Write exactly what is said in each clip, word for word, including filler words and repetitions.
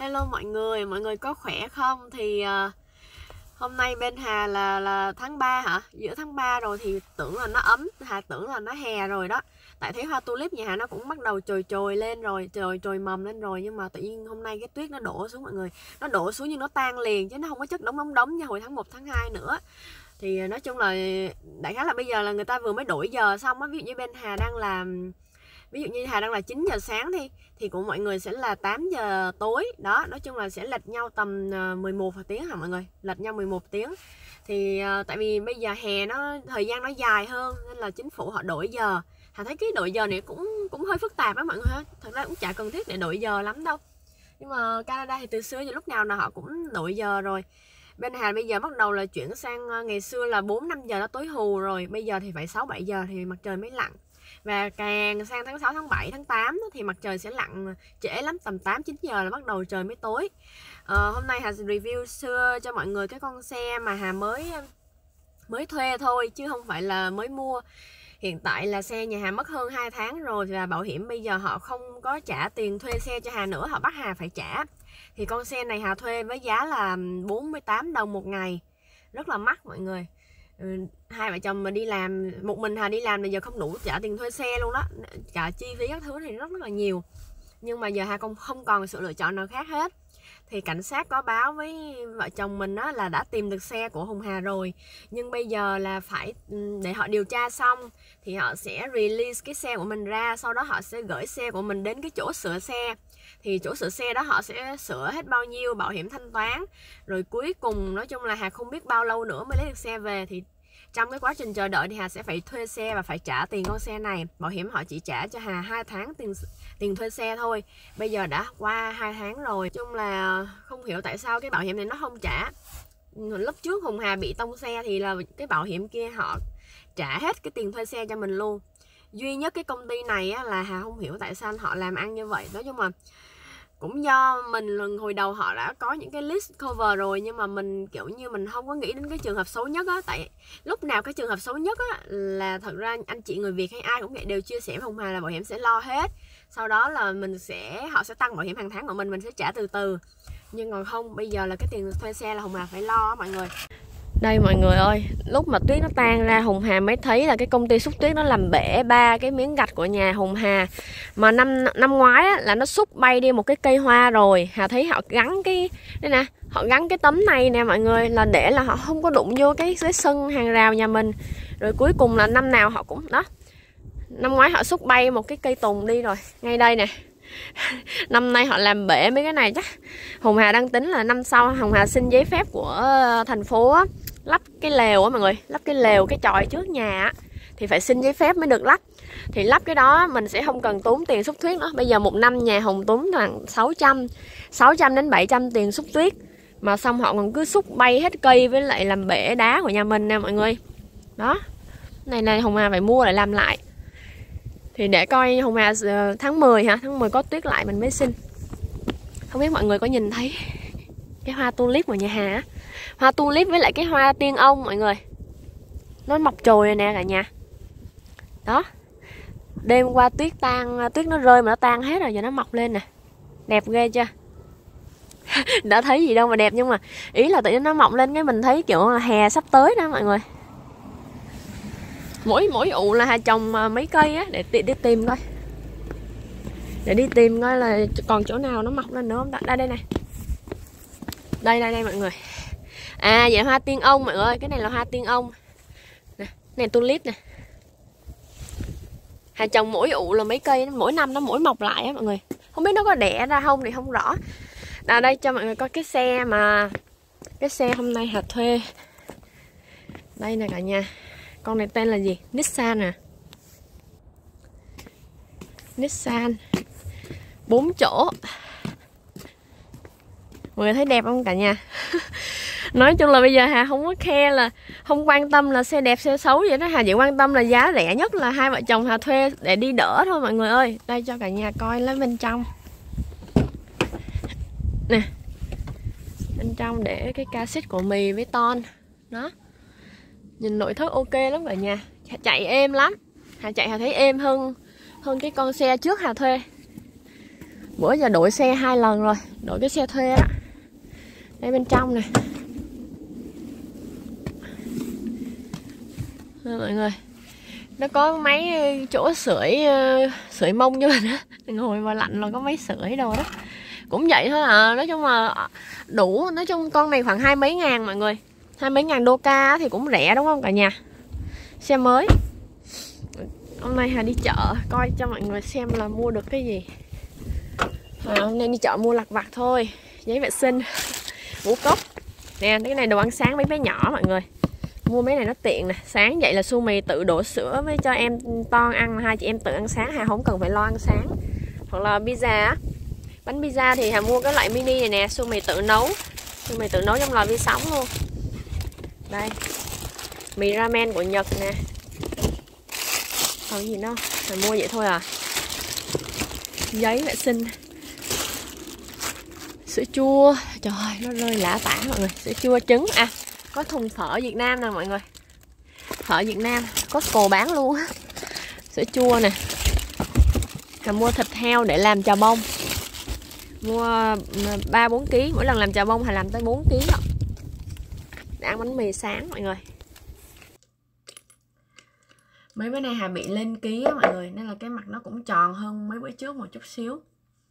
Hello mọi người, mọi người có khỏe không? Thì uh, hôm nay bên Hà là là tháng ba hả? Giữa tháng ba rồi thì tưởng là nó ấm, Hà tưởng là nó hè rồi đó. Tại thấy hoa tulip nhà Hà nó cũng bắt đầu trồi trồi lên rồi, trồi trồi mầm lên rồi, nhưng mà tự nhiên hôm nay cái tuyết nó đổ xuống mọi người. Nó đổ xuống nhưng nó tan liền chứ nó không có chất đống đống đống như hồi tháng một, tháng hai nữa. Thì nói chung là đại khái là bây giờ là người ta vừa mới đổi giờ xong á, ví dụ như bên Hà đang làm ví dụ như Hà đang là chín giờ sáng thì thì của mọi người sẽ là tám giờ tối đó. Nói chung là sẽ lệch nhau tầm mười một tiếng hả mọi người, lệch nhau mười một tiếng. Thì uh, tại vì bây giờ hè nó thời gian nó dài hơn nên là chính phủ họ đổi giờ. Hà thấy cái đổi giờ này cũng cũng hơi phức tạp đó mọi người ha. Thật ra cũng chả cần thiết để đổi giờ lắm đâu, nhưng mà Canada thì từ xưa giờ lúc nào là họ cũng đổi giờ rồi. Bên Hà bây giờ bắt đầu là chuyển sang, ngày xưa là bốn năm giờ nó tối hù rồi, bây giờ thì phải sáu bảy giờ thì mặt trời mới lặn. Và càng sang tháng sáu, tháng bảy, tháng tám thì mặt trời sẽ lặn trễ lắm, tầm tám chín giờ là bắt đầu trời mới tối. à, Hôm nay Hà review sơ cho mọi người cái con xe mà Hà mới mới thuê thôi chứ không phải là mới mua. Hiện tại là xe nhà Hà mất hơn hai tháng rồi và bảo hiểm bây giờ họ không có trả tiền thuê xe cho Hà nữa, họ bắt Hà phải trả. Thì con xe này Hà thuê với giá là bốn mươi tám đồng một ngày, rất là mắc mọi người. Ừ, hai vợ chồng mà đi làm, một mình Hà đi làm bây giờ không đủ trả tiền thuê xe luôn đó, cả chi phí các thứ thì rất rất là nhiều. Nhưng mà giờ Hà không không còn sự lựa chọn nào khác hết. Thì cảnh sát có báo với vợ chồng mình đó là đã tìm được xe của Hồng Hà rồi, nhưng bây giờ là phải để họ điều tra xong thì họ sẽ release cái xe của mình ra, sau đó họ sẽ gửi xe của mình đến cái chỗ sửa xe. Thì chỗ sửa xe đó họ sẽ sửa hết bao nhiêu, bảo hiểm thanh toán, rồi cuối cùng nói chung là Hà không biết bao lâu nữa mới lấy được xe về. Thì trong cái quá trình chờ đợi thì Hà sẽ phải thuê xe và phải trả tiền con xe này. Bảo hiểm họ chỉ trả cho Hà hai tháng tiền tiền thuê xe thôi. Bây giờ đã qua hai tháng rồi. Nói chung là không hiểu tại sao cái bảo hiểm này nó không trả. Lúc trước Hồng Hà bị tông xe thì là cái bảo hiểm kia họ trả hết cái tiền thuê xe cho mình luôn. Duy nhất cái công ty này á, là Hà không hiểu tại sao họ làm ăn như vậy. Nói chung là cũng do mình hồi đầu họ đã có những cái list cover rồi, nhưng mà mình kiểu như mình không có nghĩ đến cái trường hợp xấu nhất á. Tại lúc nào cái trường hợp xấu nhất á là thật ra anh chị người Việt hay ai cũng vậy đều chia sẻ với Hồng Hà là bảo hiểm sẽ lo hết, sau đó là mình sẽ họ sẽ tăng bảo hiểm hàng tháng của mình, mình sẽ trả từ từ. Nhưng còn không, bây giờ là cái tiền thuê xe là Hồng Hà phải lo á mọi người. Đây mọi người ơi, lúc mà tuyết nó tan ra Hồng Hà mới thấy là cái công ty xúc tuyết nó làm bể ba cái miếng gạch của nhà Hồng Hà. Mà năm năm ngoái á, là nó xúc bay đi một cái cây hoa rồi. Hà thấy họ gắn cái đây nè, họ gắn cái tấm này nè mọi người, là để là họ không có đụng vô cái, cái sân hàng rào nhà mình. Rồi cuối cùng là năm nào họ cũng đó. Năm ngoái họ xúc bay một cái cây tùng đi rồi, ngay đây nè. Năm nay họ làm bể mấy cái này chắc Hồng Hà đang tính là năm sau Hồng Hà xin giấy phép của thành phố á, lắp cái lều á mọi người, lắp cái lều cái chòi trước nhà á, thì phải xin giấy phép mới được lắp. Thì lắp cái đó mình sẽ không cần tốn tiền xúc tuyết nữa. Bây giờ một năm nhà Hồng tốn khoảng sáu trăm sáu trăm đến bảy trăm tiền xúc tuyết, mà xong họ còn cứ xúc bay hết cây với lại làm bể đá của nhà mình nè mọi người. Đó, này này Hồng Hà phải mua lại làm lại. Thì để coi Hồng Hà tháng mười hả, tháng mười có tuyết lại mình mới xin. Không biết mọi người có nhìn thấy cái hoa tulip của nhà Hà, hoa tulip với lại cái hoa tiên ông mọi người, nó mọc chồi rồi nè cả nhà. Đó, đêm qua tuyết tan, tuyết nó rơi mà nó tan hết rồi, giờ nó mọc lên nè, đẹp ghê chưa? Đã thấy gì đâu mà đẹp, nhưng mà ý là tự nhiên nó mọc lên cái mình thấy kiểu là hè sắp tới đó mọi người. Mỗi mỗi ụ là Hà trồng mấy cây á, để đi, đi tìm coi, để đi tìm coi là còn chỗ nào nó mọc lên nữa không. Đây đây này, đây đây đây mọi người. À vậy hoa tiên ông mọi người ơi, cái này là hoa tiên ông nè, này tulip nè. Hà trồng mỗi ụ là mấy cây, mỗi năm nó mỗi mọc lại á mọi người. Không biết nó có đẻ ra không thì không rõ. À đây cho mọi người coi cái xe mà cái xe hôm nay Hà thuê. Đây nè cả nhà. Con này tên là gì? Nissan à. Nissan bốn chỗ. Mọi người thấy đẹp không cả nhà? Nói chung là bây giờ Hà không có khe là không quan tâm là xe đẹp xe xấu vậy đó. Hà chỉ quan tâm là giá rẻ nhất là hai vợ chồng Hà thuê để đi đỡ thôi mọi người ơi. Đây cho cả nhà coi lấy bên trong nè, bên trong để cái cassette của mì với ton. Đó, nhìn nội thất ok lắm cả nhà, chạy êm lắm. Hà chạy Hà thấy êm hơn hơn cái con xe trước Hà thuê. Bữa giờ đổi xe hai lần rồi, đổi cái xe thuê á. Đây bên trong này à, mọi người, nó có máy chỗ sưởi sưởi mông cho mình á, ngồi mà lạnh là có máy sưởi đồ đó. Cũng vậy thôi à, nói chung là đủ. Nói chung con này khoảng hai mấy ngàn mọi người, hai mấy ngàn đô ca thì cũng rẻ đúng không cả nhà. Xe mới. Hôm nay Hà đi chợ coi cho mọi người xem là mua được cái gì. À, hôm nay đi chợ mua lặt vặt thôi, giấy vệ sinh, ngũ cốc nè, cái này đồ ăn sáng mấy bé nhỏ mọi người. Mua mấy này nó tiện nè, sáng dậy là Su Mì tự đổ sữa với cho em Ton ăn, hai chị em tự ăn sáng, Hà không cần phải lo ăn sáng. Hoặc là pizza á, bánh pizza thì Hà mua cái loại mini này nè, Su Mì tự nấu, Su Mì tự nấu trong lò vi sóng luôn. Đây, mì ramen của Nhật nè. Còn gì nữa, Hà mua vậy thôi à. Giấy vệ sinh, sữa chua, trời ơi nó rơi lả tả mọi người, sữa chua trứng. À, có thùng phở Việt Nam nè mọi người, phở Việt Nam Costco bán luôn á. Sữa chua nè. Hà mua thịt heo để làm chà bông, mua ba bốn ký, mỗi lần làm chà bông Hà làm tới bốn ký đó. Để ăn bánh mì sáng mọi người. Mấy bữa nay Hà bị lên ký á mọi người, nên là cái mặt nó cũng tròn hơn mấy bữa trước một chút xíu.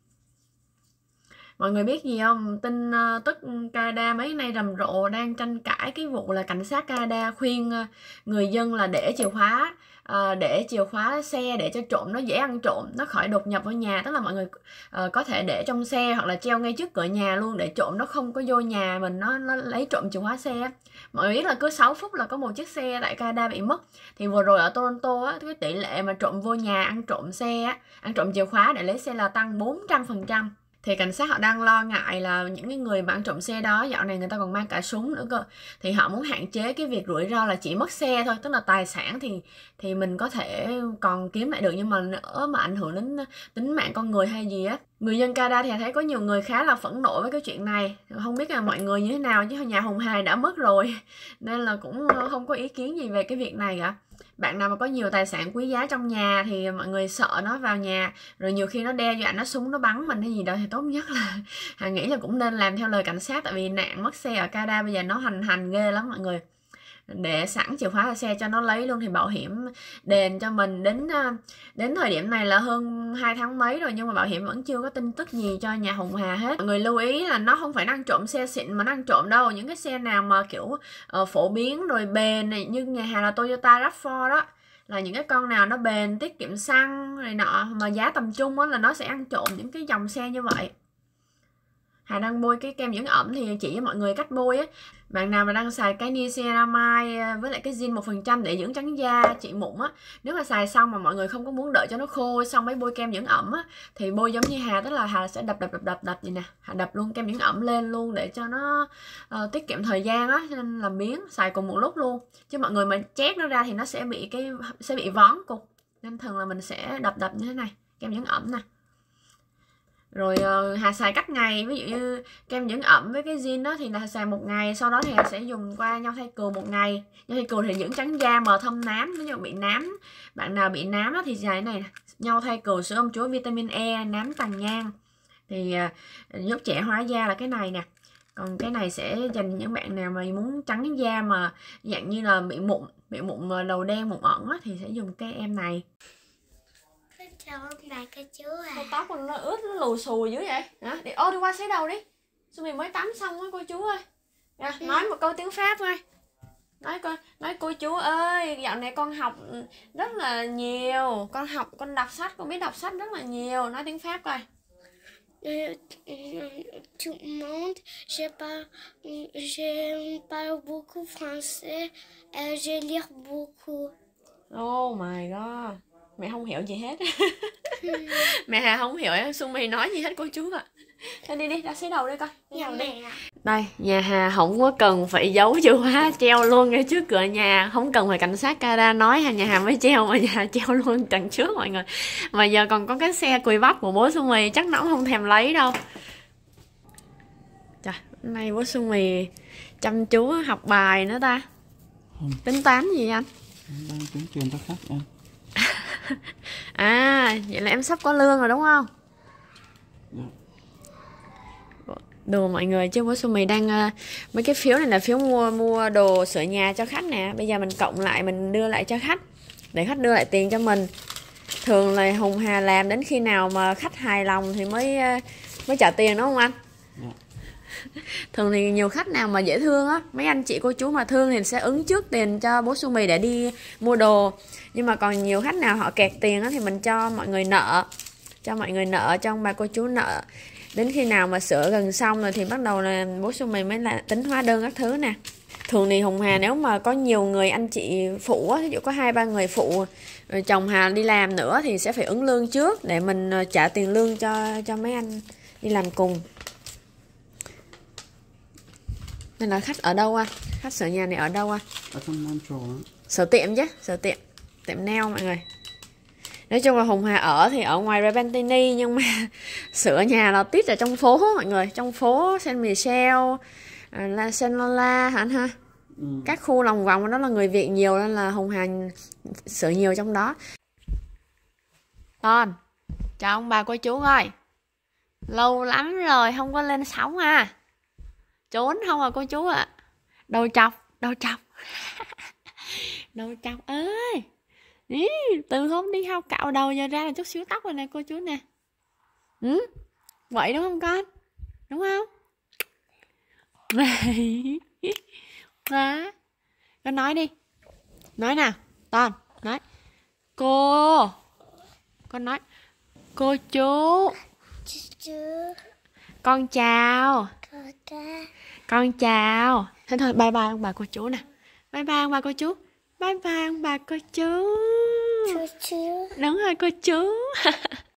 Mọi người biết gì không? Tin uh, tức Canada mấy nay rầm rộ đang tranh cãi cái vụ là cảnh sát Canada khuyên uh, người dân là để chìa khóa uh, để chìa khóa xe để cho trộm nó dễ ăn trộm, nó khỏi đột nhập vào nhà. Tức là mọi người uh, có thể để trong xe hoặc là treo ngay trước cửa nhà luôn, để trộm nó không có vô nhà mình, nó nó lấy trộm chìa khóa xe. Mọi người biết là cứ sáu phút là có một chiếc xe tại Canada bị mất. Thì vừa rồi ở Toronto á, cái tỷ lệ mà trộm vô nhà ăn trộm xe á, ăn trộm chìa khóa để lấy xe là tăng bốn trăm phần trăm. Thì cảnh sát họ đang lo ngại là những cái người mà ăn trộm xe đó, dạo này người ta còn mang cả súng nữa cơ, thì họ muốn hạn chế cái việc rủi ro là chỉ mất xe thôi. Tức là tài sản thì thì mình có thể còn kiếm lại được, nhưng mà nữa mà ảnh hưởng đến tính mạng con người hay gì á. Người dân Canada thì thấy có nhiều người khá là phẫn nộ với cái chuyện này. Không biết là mọi người như thế nào, chứ nhà Hùng Hài đã mất rồi nên là cũng không có ý kiến gì về cái việc này cả. Bạn nào mà có nhiều tài sản quý giá trong nhà thì mọi người sợ nó vào nhà, rồi nhiều khi nó đe dọa, nó súng nó bắn mình hay gì đó, thì tốt nhất là Hà nghĩ là cũng nên làm theo lời cảnh sát. Tại vì nạn mất xe ở Canada bây giờ nó hành hành ghê lắm mọi người. Để sẵn chìa khóa xe cho nó lấy luôn thì bảo hiểm đền cho mình. Đến đến thời điểm này là hơn hai tháng mấy rồi, nhưng mà bảo hiểm vẫn chưa có tin tức gì cho nhà Hùng Hà hết. Mọi người lưu ý là nó không phải ăn trộm xe xịn mà nó ăn trộm đâu. Những cái xe nào mà kiểu uh, phổ biến rồi bền này, như nhà Hà là Toyota ráp phơ đó, là những cái con nào nó bền, tiết kiệm xăng này nọ mà giá tầm trung á, là nó sẽ ăn trộm những cái dòng xe như vậy. Hà đang bôi cái kem dưỡng ẩm thì chỉ cho mọi người cách bôi á. Bạn nào mà đang xài cái niacinamide với lại cái zin một phần trăm để dưỡng trắng da, trị mụn á, nếu mà xài xong mà mọi người không có muốn đợi cho nó khô xong mới bôi kem dưỡng ẩm á, thì bôi giống như Hà, tức là Hà sẽ đập đập đập đập đập gì nè, Hà đập luôn kem dưỡng ẩm lên luôn để cho nó uh, tiết kiệm thời gian á, cho nên làm biếng xài cùng một lúc luôn. Chứ mọi người mà chét nó ra thì nó sẽ bị cái sẽ bị vón cục, nên thường là mình sẽ đập đập như thế này, kem dưỡng ẩm nè. Rồi uh, Hà xài cách ngày, ví dụ như kem dưỡng ẩm với cái zin đó thì là Hà xài một ngày, sau đó thì Hà sẽ dùng qua nhau thay cừu một ngày. Nhau thay cừu thì dưỡng trắng da, mờ thâm nám. Nếu như bị nám, bạn nào bị nám đó thì xài cái này nè, nhau thay cừu sữa ong chúa vitamin E, nám tàn nhang thì uh, giúp trẻ hóa da là cái này nè. Còn cái này sẽ dành những bạn nào mà muốn trắng da mà dạng như là bị mụn, bị mụn đầu đen, mụn ẩn á, thì sẽ dùng cái em này. Chào ông bà cô chú à. Con tóc con nó ướt, nó lù xù dữ vậy hả? Đi, ô đi qua xế đầu đi. Sao mình mới tắm xong á cô chú ơi. Nè, ừ. Nói một câu tiếng Pháp thôi. Nói con, nói cô chú ơi, dạo này con học rất là nhiều. Con học, con đọc sách, con biết đọc sách rất là nhiều. Nói tiếng Pháp coi. Tout le monde, je parle, je parle beaucoup français et je lis beaucoup. Oh my god. Mẹ không hiểu gì hết. Mẹ Hà không hiểu em Su Mì nói gì hết cô chú ạ. À. Đi đi, ra xế đầu đi coi. Dạ mẹ. Đây, nhà Hà không có cần phải giấu chìa khóa, treo luôn ngay trước cửa nhà. Không cần phải cảnh sát Canada nói nhà Hà mới treo, mà nhà Hà treo luôn đằng trước mọi người. Mà giờ còn có cái xe cùi bắp của bố Su Mì, chắc nó cũng không thèm lấy đâu. Trời, hôm nay bố Su Mì chăm chú học bài nữa ta. Không. Tính toán gì anh? Đang tính truyền cho khách em. À, vậy là em sắp có lương rồi đúng không? Dạ. Đồ mọi người, chứ bố Sumi đang uh, mấy cái phiếu này là phiếu mua mua đồ sửa nhà cho khách nè. Bây giờ mình cộng lại, mình đưa lại cho khách để khách đưa lại tiền cho mình. Thường là Hùng Hà làm đến khi nào mà khách hài lòng thì mới uh, mới trả tiền, đúng không anh? Yeah. Thường thì nhiều khách nào mà dễ thương á, mấy anh chị cô chú mà thương thì sẽ ứng trước tiền cho bố Sumi để đi mua đồ. Nhưng mà còn nhiều khách nào họ kẹt tiền á thì mình cho mọi người nợ, cho mọi người nợ, cho ông bà cô chú nợ. Đến khi nào mà sửa gần xong rồi thì bắt đầu là bố Sumi mới là tính hóa đơn các thứ nè. Thường thì Hùng Hà nếu mà có nhiều người anh chị phụ á, ví dụ có hai ba người phụ, rồi chồng Hà đi làm nữa thì sẽ phải ứng lương trước để mình trả tiền lương cho cho mấy anh đi làm cùng. Nên là khách ở đâu anh? Khách sửa nhà này ở đâu anh? Ở trong Montreal á. Sửa tiệm chứ, sửa tiệm, tiệm nail mọi người. Nói chung là Hùng Hà ở thì ở ngoài Repentigny, nhưng mà sửa nhà là tít ở trong phố mọi người, trong phố Saint Michel, là Saint Lola hả anh ha? Ừ. Các khu lòng vòng đó là người Việt nhiều nên là Hùng Hà sửa nhiều trong đó. Con, chào ông bà cô chú ơi. Lâu lắm rồi không có lên sóng à. Trốn không à cô chú ạ. À. Đầu chọc, đầu chọc. Đầu chọc ơi. Ý, từ hôm đi học cạo đầu giờ ra là chút xíu tóc rồi nè cô chú nè. Ừ? Vậy đúng không con? Đúng không? Đó. Con nói đi. Nói nào. Toàn, nói. Cô. Con nói. Cô chú. Chú. Con chào. Con. Con chào. Thế thôi bye bye ông bà cô chú nè. Bye bye ông bà cô chú. Bye bye ông bà cô chú. Chú chú. Đúng rồi cô chú.